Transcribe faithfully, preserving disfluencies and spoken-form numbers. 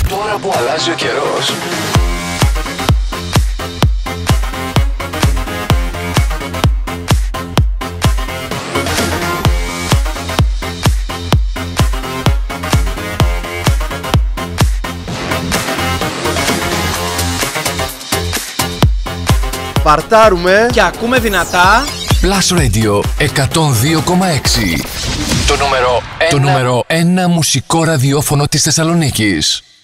Τώρα που αλλάζει ο καιρός, παρτάρουμε και ακούμε δυνατά Plus Radio εκατόν δύο κόμμα έξι. Το νούμερο ένα, το νούμερο ένα μουσικό ραδιόφωνο της Θεσσαλονίκης.